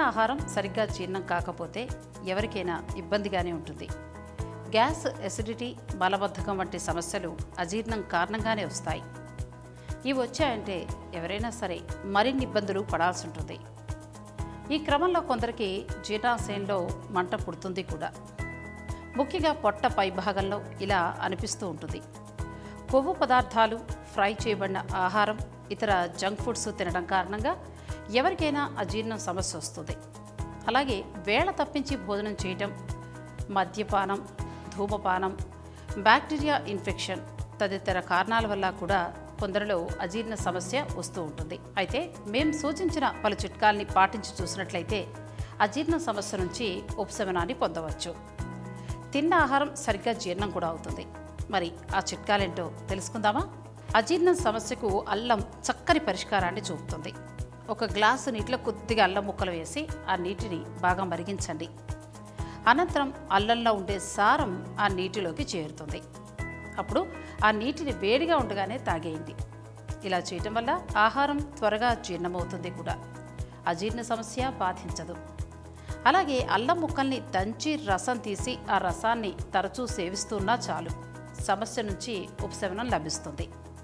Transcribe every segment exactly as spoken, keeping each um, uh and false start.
ఆహారం సరిగ్గా జీర్ణం కాకపోతే ఎవరికైనా ఇబ్బందిగానే ఉంటుంది. గ్యాస్, ఎసిడిటీ, మలబద్ధకం వంటి సమస్యలు అజీర్ణం కారణంగానే వస్తాయి. ఇవి వచ్చాయంటే ఎవరైనా సరే మరిన్ని ఇబ్బందులు పడాల్సి ఉంటుంది. ఈ క్రమంలో కొందరికి జీర్ణాశయంలో మంట పుడుతుంది కూడా. ముఖ్యంగా పొట్ట పై భాగంలో ఇలా అనిపిస్తూ ఉంటుంది. కొవ్వు పదార్థాలు, ఫ్రై చేయబడిన ఆహారం, ఇతర జంక్ ఫుడ్స్ తినడం కారణంగా ఎవరికైనా అజీర్ణం సమస్య వస్తుంది. అలాగే వేళ తప్పించి భోజనం చేయటం, మద్యపానం, ధూమపానం, బ్యాక్టీరియా ఇన్ఫెక్షన్ తదితర కారణాల వల్ల కూడా కొందరిలో అజీర్ణ సమస్య వస్తూ ఉంటుంది. అయితే మేము సూచించిన పలు చిట్కాల్ని పాటించి చూసినట్లయితే అజీర్ణ సమస్య నుంచి ఉపశమనాన్ని పొందవచ్చు. తిన్న ఆహారం సరిగ్గా జీర్ణం కూడా అవుతుంది. మరి ఆ చిట్కాలేంటో తెలుసుకుందామా? అజీర్ణం సమస్యకు అల్లం చక్కని పరిష్కారాన్ని చూపుతుంది. ఒక గ్లాసు నీటిలో కొద్దిగా అల్లం ముక్కలు వేసి ఆ నీటిని బాగా మరిగించండి. అనంతరం అల్లంలో ఉండే సారం ఆ నీటిలోకి చేరుతుంది. అప్పుడు ఆ నీటిని వేడిగా ఉండగానే తాగేయండి. ఇలా చేయటం వల్ల ఆహారం త్వరగా జీర్ణమవుతుంది కూడా, అజీర్ణ సమస్య బాధించదు. అలాగే అల్లం ముక్కల్ని దంచి రసం తీసి ఆ రసాన్ని తరచూ సేవిస్తున్నా చాలు, సమస్య నుంచి ఉపశమనం లభిస్తుంది.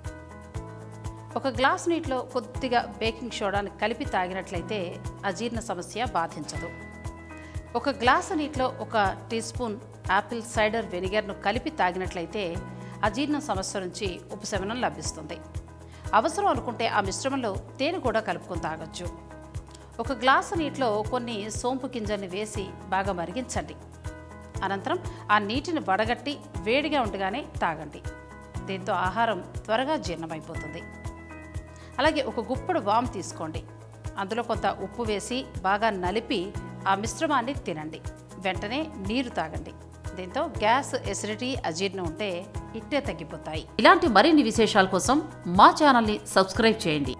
ఒక గ్లాసు నీటిలో కొద్దిగా బేకింగ్ సోడాని కలిపి తాగినట్లయితే అజీర్ణ సమస్య బాధించదు. ఒక గ్లాసు నీటిలో ఒక టీ స్పూన్ యాపిల్ సైడర్ వెనిగర్ను కలిపి తాగినట్లయితే అజీర్ణ సమస్య నుంచి ఉపశమనం లభిస్తుంది. అవసరం అనుకుంటే ఆ మిశ్రమంలో తేనె కూడా కలుపుకొని తాగొచ్చు. ఒక గ్లాసు నీటిలో కొన్ని సోంపు గింజల్ని వేసి బాగా మరిగించండి. అనంతరం ఆ నీటిని వడగట్టి వేడిగా ఉండగానే తాగండి. దీంతో ఆహారం త్వరగా జీర్ణమైపోతుంది. అలాగే ఒక గుప్పెడు వాము తీసుకోండి. అందులో కొంత ఉప్పు వేసి బాగా నలిపి ఆ మిశ్రమాన్ని తినండి. వెంటనే నీరు తాగండి. దీంతో గ్యాస్, ఎసిడిటీ, అజీర్ణం ఉంటే ఇట్టే తగ్గిపోతాయి. ఇలాంటి మరిన్ని విశేషాల కోసం మా ఛానల్ని సబ్స్క్రైబ్ చేయండి.